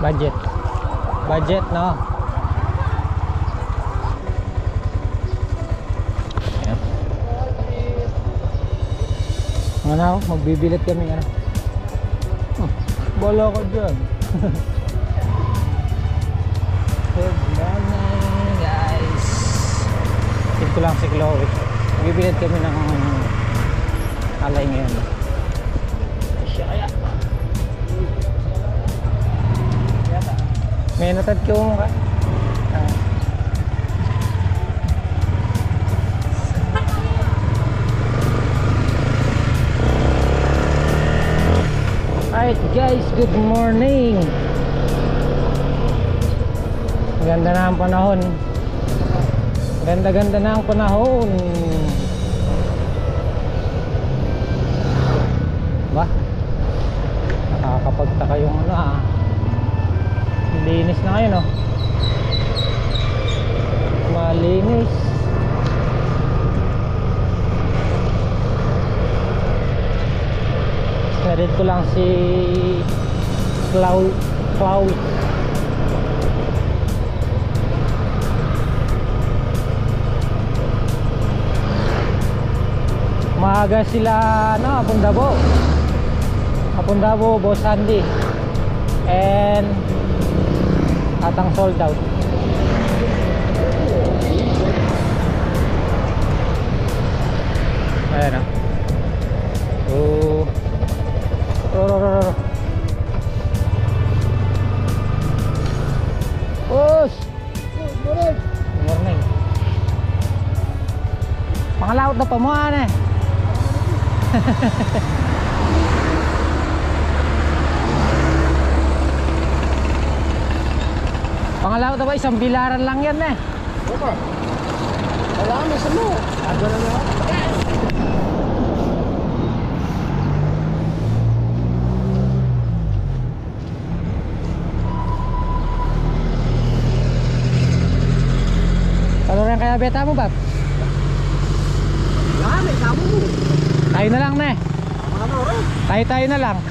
Budget. Budget, no? Ayan. Ano, magbibilit kami, ano? Bala ka dyan. Good morning, guys. Ito lang si Chloe. Magbibilit kami ng alay ngayon. Siya kaya. May natad ko mo ka? Alright guys, good morning. Ganda na ang panahon. Ganda-ganda na ang panahon. Ba? Nakakapagtaka yung ano linis na ngayon, oh. Malinis. Narin ko lang si Cloud. Maaga sila, no, Apundabo, Boss Sandy and atang sold out. Ayan, oh. Push. Good morning. Pangalaot na pamuhan eh. Pangalaw na ba? Isang bilaran lang yan eh. Opa. Alam mo sa mo. Aga na nga. Ano rin kaya beta mo, Bab? Yan, may sabo mo. Tayo na lang na eh. Ano rin? Tayo na lang.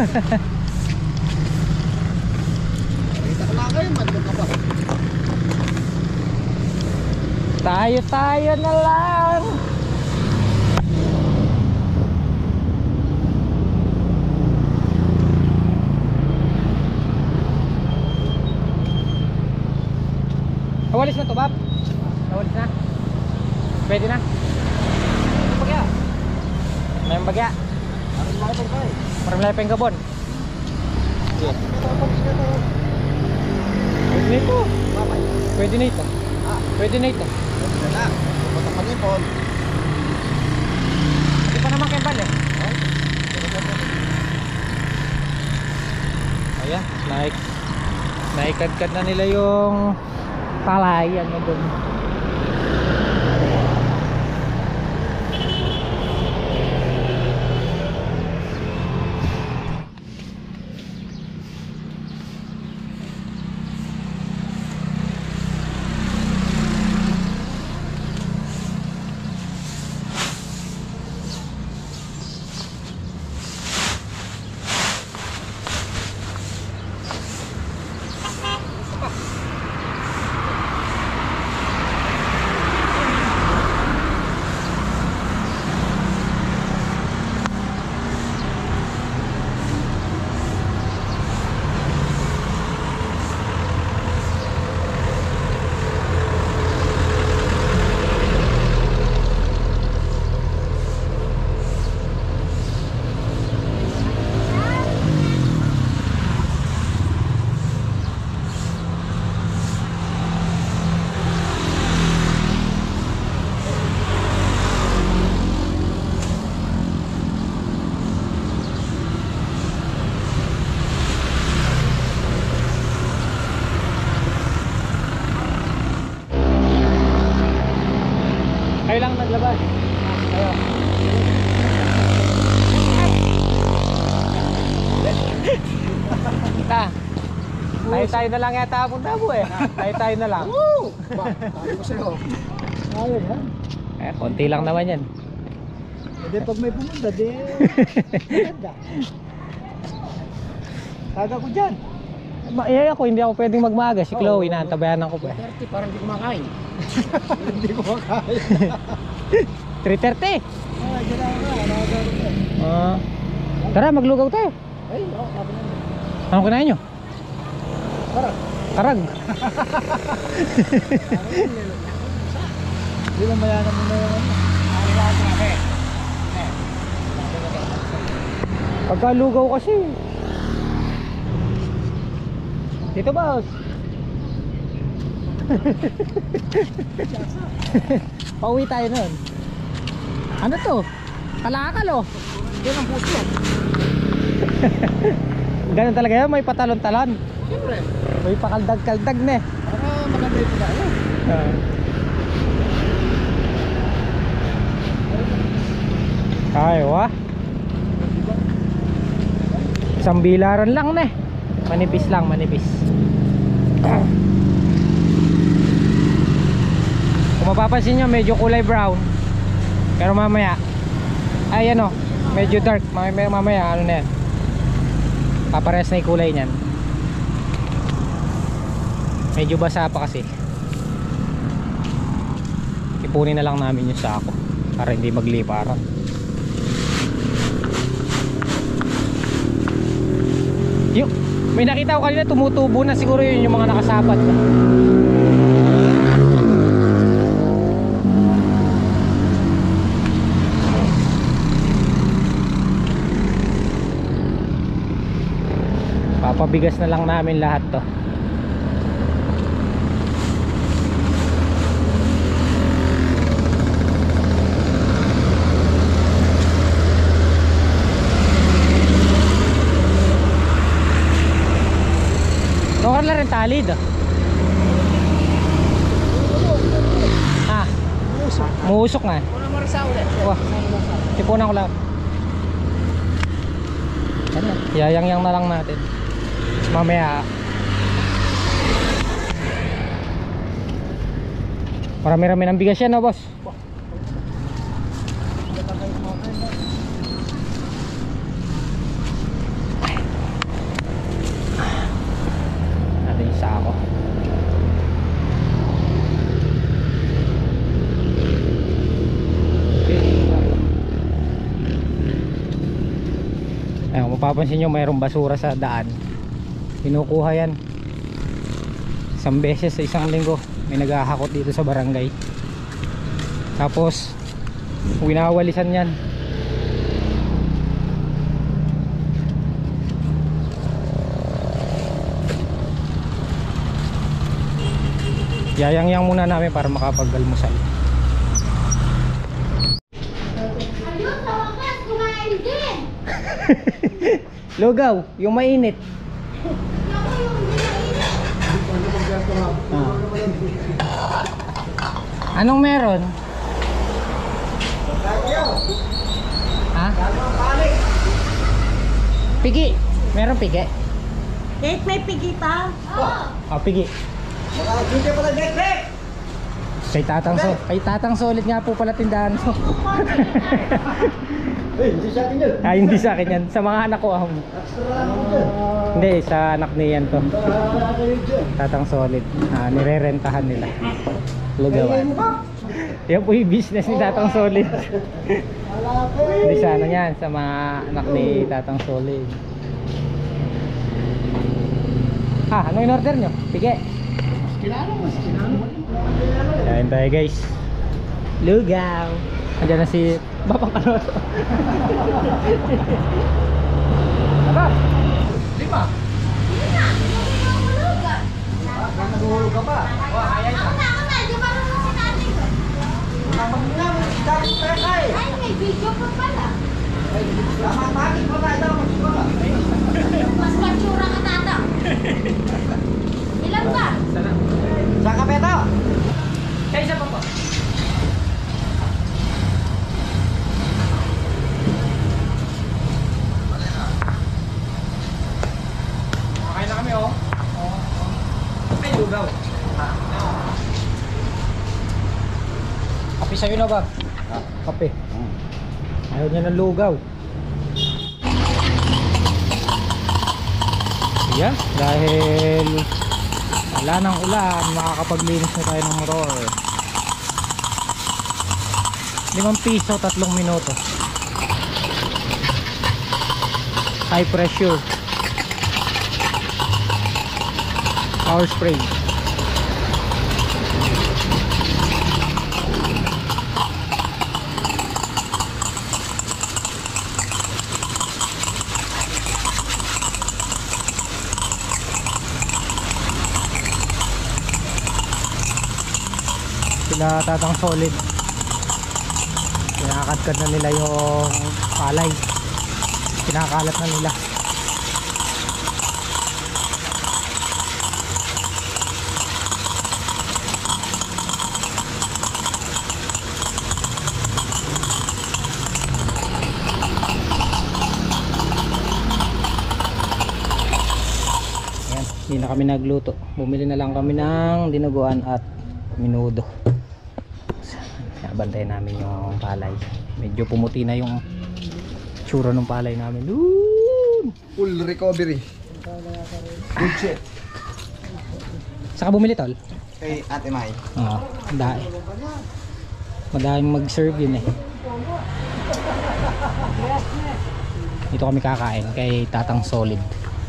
Tayo na lang. Nawalis na to, Bab? Nawalis na? Pwede na? Bagya? May bagya? Parang lepeng gabon. Pwede na ito. Pwede na ito. Pwede na ito. Pwede na. Pupunta pa nipon. Hindi pa naman kembal eh. Ayan, naikadkad na nila yung palayan na doon. Kayo lang naglabas. Kayo. Tayo na lang yata ang Apundabo eh. Tayo na lang. Woo! Tayo ko sa'yo. Ayun ha. Eh, konti lang naman yan. Hindi pag may pumunta, di. Ganda. Taga ko dyan. Ako, hindi ako pwedeng magmaga. Si Chloe, naantabayanan ko pa. 30, parang hindi kumakain. Hindi kumakain. 3:30. Ah, dyan ako nga. Nakagano ka. Tara, maglugaw tayo. Ay, oo, sabi na. Anong kinain nyo? Parang. Karag. Hindi mo mayanan mo na yun. Pagkalugaw kasi. Dito boss. Pauwi tayo nun. Ano to? Kalakal oh. Yan ang puso yan. Ganun talaga yan, may patalon-talon. Siyempre. May pakaldag-kaldag na eh. Para maganda ito na. Ay, wah. Isang bilaran lang na eh. Manipis lang, manipis. Kung mapapansin nyo, medyo kulay brown. Pero mamaya, ay ano, medyo dark. Mamaya, ano na yan, papares na yung kulay nyan. Medyo basa pa kasi. Ipunin na lang namin yung sako para hindi magliparan. Yung, may nakita ko kanina tumutubo na, siguro yun yung mga nakasapat. Papabigas na lang namin lahat to. Nukar na rin talid. Ah, muusok nga. Una marasa ulit. Wah, tipunan ko lang. Yayang-yang na lang natin. Mamaya marami-rami ng bigas yan, no, boss? Natin yung sako. Ayun, mapapansin nyo mayroong basura sa daan. Kinukuha yan isang beses sa isang linggo. May naghahakot dito sa barangay, tapos winawalisan yan. Yayang-yang muna namin para makapag-almusal. Ayun, sa wakas, kumain din. Lugaw, yung mainit. Ako yung Anong meron? Ha? Pigi. Meron pigi? Date may pigi pa? Oo. Oh, pigi. Kay Tatang Solid nga po pala tindahan ko. Hindi sa akin yun. Ah, hindi sa akin yan. Sa mga anak ko. Hindi, sa anak niyan to. Tatang Solid. Nirerentahan nila. Lugawan. Yan po yung business ni Tatang Solid. Hindi sa ano yan, sa mga anak ni Tatang Solid. Ano in order nyo? Pige. Mas kinano. Kain tayo guys. Lugaw. Andiyan na si Bapak Kanoto. Aba, lima. Nagulog ka pa. Ako na, di ba nung si tatay ko? Ay, may video pa pala. Mas matsura ka tata. Ilan ba? Sa kapeto. Kaya isa pa po. Makain na kami oh. Ay, lugaw. Kape sa'yo na ba? Kape. Ayaw niya ng lugaw. Yan, dahil wala nang ulan, makakapaglinis na tayo ng motor. 5 piso, 3 minuto. High pressure power spray. Sila Tatang Solid, kinakadkad na nila yung palay, kinakalat na nila. Ayan, hindi na kami nagluto, bumili na lang kami ng dinuguan at minudo. Bantayan namin yung palay. Medyo pumuti na yung tsura ng palay namin. Doon! Full recovery. Good shit. Saka bumili tol? Kay Ate Mai. Oo, dahil madaming mag-serve yun eh. Dito kami kakain kay Tatang Solid.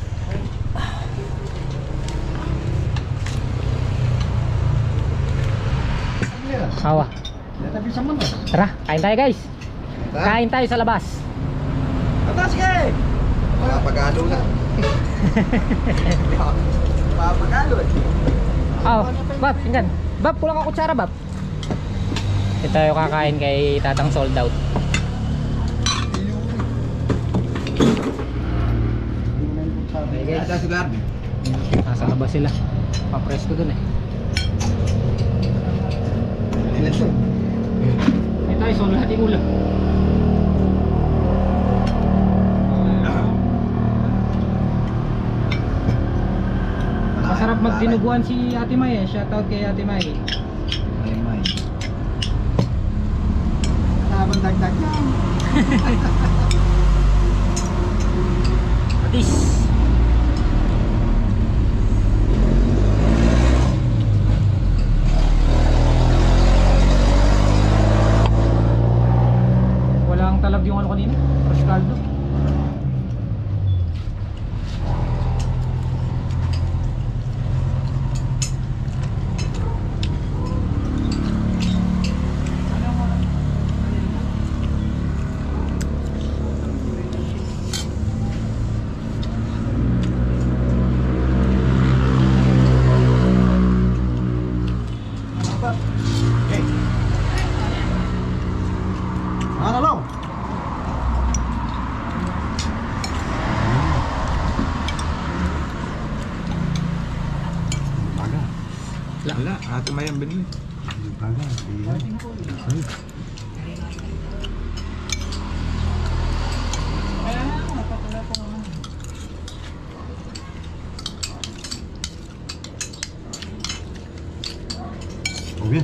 Hawa. Tara, kain tayo guys. Kain tayo sa labas. Atas kay! Papagalo na. Papagalo eh. Oh, Bab, tingnan. Bab, kulang ka kutsara, Bab. Ito tayo kakain kay Tatang Sold Out. Okay guys, Atas sugar. nasa labas sila. Papress ko dun eh. Ito. Ito tayo, so lahat yung ulam. Masarap magdinuguan si Ate May eh. Shoutout kay Ate May. Ay Mai. Habang dagdag yan. Patis. Walang talag yung ano kanina? Fresh caldo. Okay. Ano lang? Baga. Wala, Ate May ang binili. Baga, bien.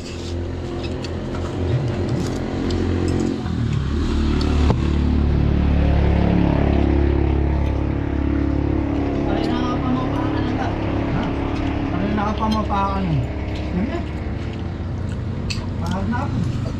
Nakapamapakan. Hindi. Pahal na ako.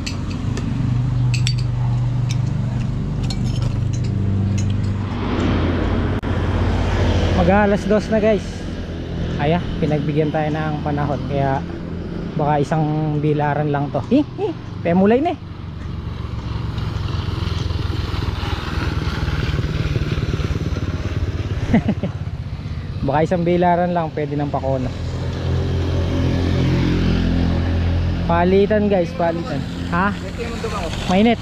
Mag-alas 2 na guys. Aya, pinagbigyan tayo ng panahon kaya baka isang bilaran lang to. Pemulay na eh. Baka isang bilaran lang pwede ng pakona. Palitan guys, palitan. Ha? Mainit.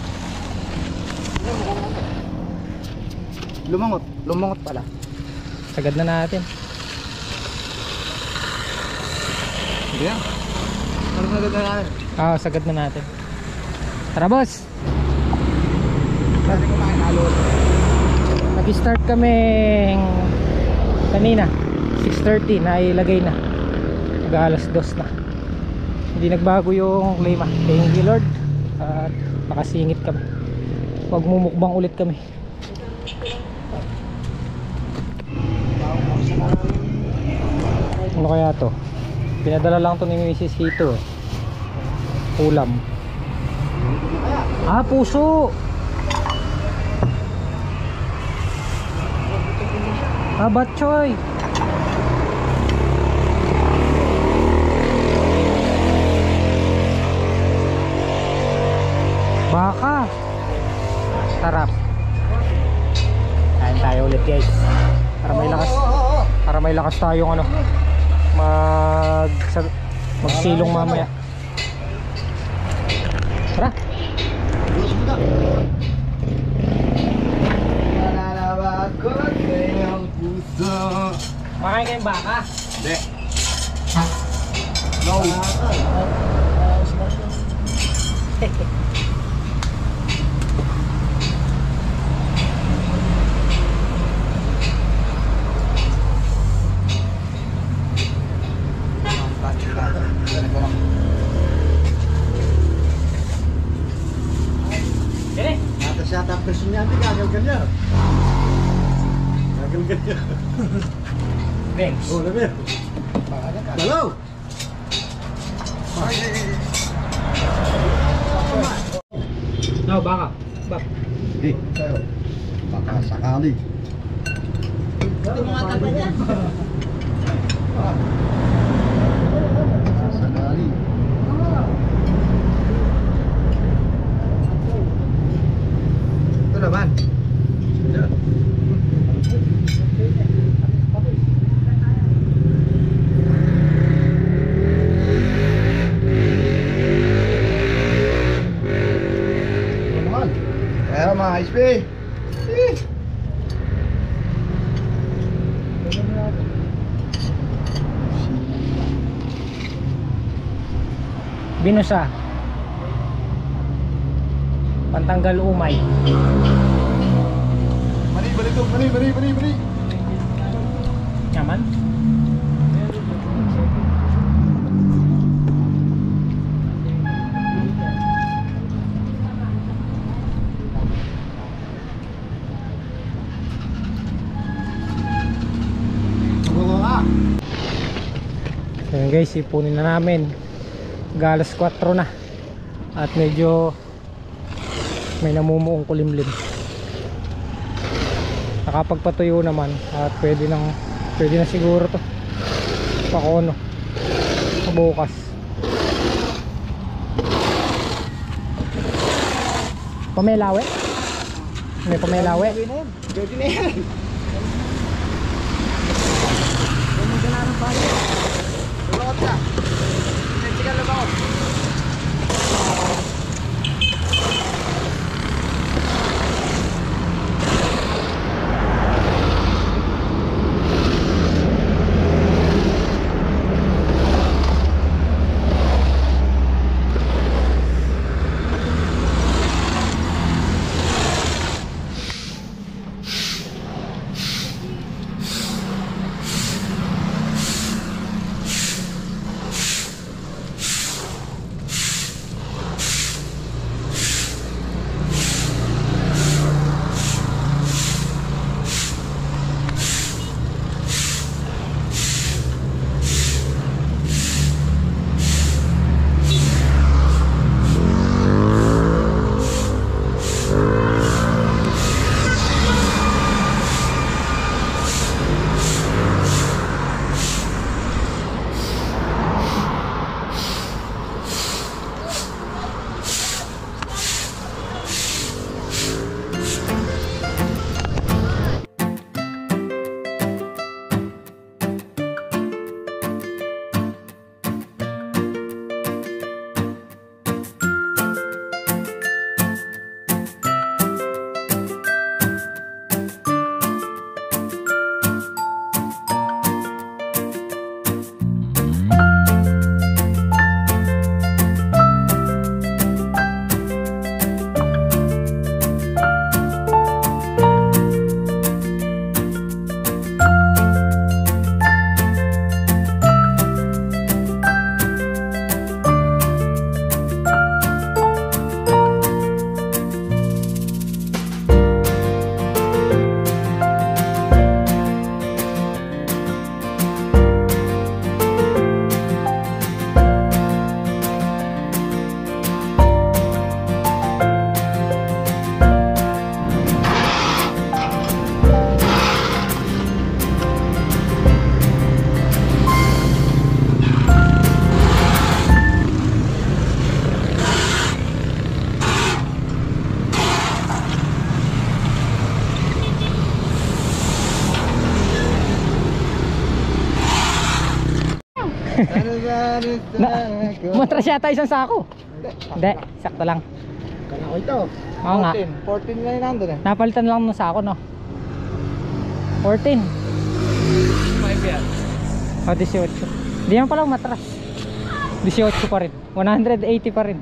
Lumangot. Lumangot pala. Sagad na natin. Hindi yan. Ano sagad na natin? Sagad na natin. Tara boss. Pwede kumain halo. Nag-start kami kanina 6:30 na ilagay na. Mag-alas 2 na. Hindi nagbago yung klima. Thank you Lord. At nakasingit kami. Huwag mumukbang ulit kami. Ano kaya to? Pinadala lang to ni Mrs. Hito eh. Ulam. Ah, puso! Ah, batchoy! Baka! Sarap. Kain tayo ulit guys. Para may lakas tayong ano magsilong mamaya. Tara. Makain kayong baka? Hindi. No. Sige. Atas yata ang person niya, gagal ganyan. Gagal ganyan. Thanks. Oh, labi. Hello. No, baka. Bak. Hindi, tayo. Baka sakali. Ito mga taba niya. Sakali. Ito naman. Yan. Ito naman. Kaya mga HP. Binusa. Pantanggal umay. Mani, balik to. Mani. Nyaman. Ayan guys, ipunin na namin. Galas 4 na. At medyo may namumuong kulimlim. Nakapagpatuyo naman at pwede na siguro to pakono bukas. Pamelawe? May pamelawe? Pwede na yan. Tulungot ka. Mexican na ba ako? Matras yata isang sako. Hindi, sakto lang. Kala ko ito. Oo nga. 14 na yun nandun eh. Napalitan lang ng sako, no? 14. 5 yan. O, 18. Hindi naman palang matras. 18 pa rin. 180 pa rin.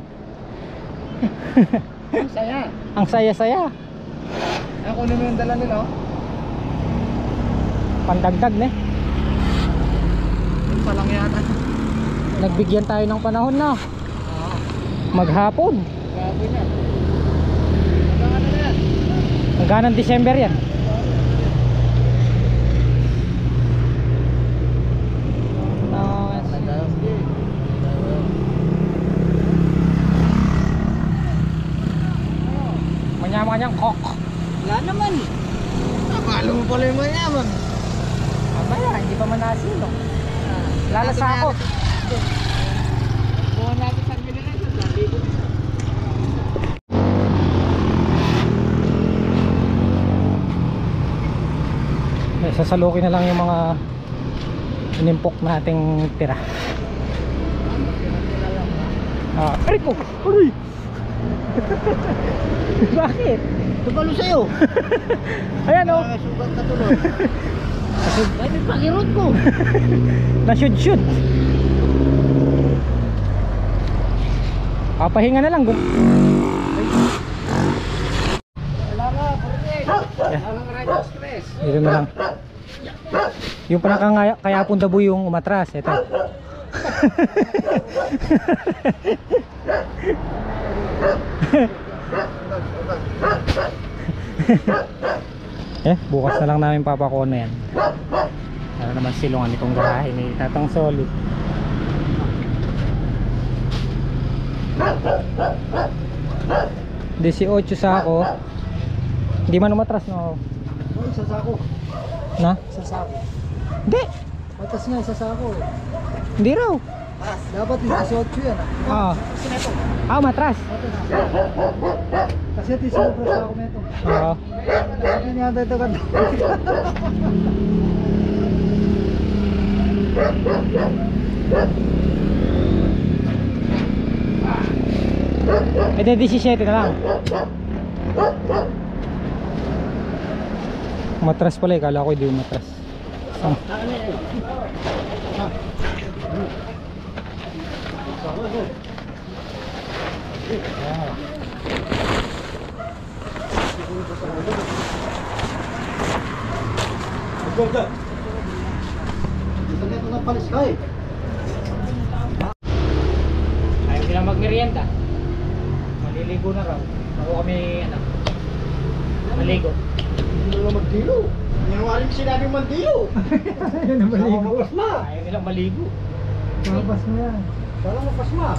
Ang saya. Ang saya-saya. Ako naman yung dala nila oh. Pandagdag, ne? Yun pa lang yata. Nagbigyan tayo ng panahon na. Oo. Maghapon. Grabe niya. Hanggang ano na yan? Hanggang ng December yan. Manyaman-manyang kok. Wala naman. Akala mo pala yung mayaman. Mamaya, hindi pa man nasilo. Lalasakot. Buwan natin sa Miliran. Sabi ko. Sasalukin na lang yung mga inimpok nating tira. Aray ko! Aray! Bakit? Tupalo sa'yo. Ayan o! Sugat na tuloy. Ay, may pakirot ko. Na-shoot-shoot! Pahinga na lang. Wala nga, perfect. Walang right of stress. Dito na lang. Yung kaya pundaboy yung umatras. Ito. Bukas na lang namin papakona yan. Para naman silungan itong garahe ni Tatang Solid. $18 sako. Hindi man umatras, no? Oh, isa sako. Na? Isa sako. Hindi. Matas nga isa sako eh. Hindi raw. Dapat 18 yan Oo. Matras. Kasi ito isa ko sa ako nito. Oo. Ano nga ito kan? Eh, 17 na lang. Matras pala eh. Kala ko hindi matras. Ito na palis ka eh. Ayaw nila magmerienda. Maliligo na raw. Bago kami maligo. Hindi na magdilo. Nangyari mo sinabing magdilo. Ayaw na maligo. Mapasma. Ayaw nilang maligo. Mapasma yan. Parang mapasma.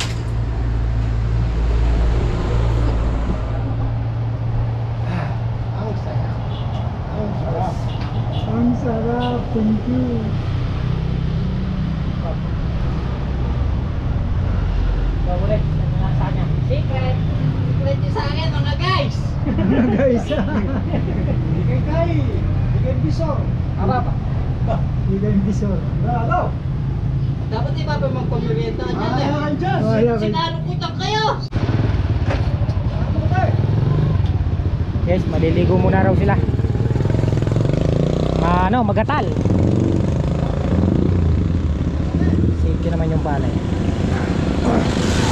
Ang saya. Ang sarap. Ang sarap. Thank you. So, ulit. Nasa niya. Secret. Secret nyo sa akin, mga guys. Guys. Bigay kay. Bigay bisor. Aba pa. Bigay bisor. Bravo. Dapat iba pa magpamerienda dyan eh. Ayan dyan. Sinalukutan kayo. Guys, maliligo muna raw sila. Magatal. Safety naman yung palay.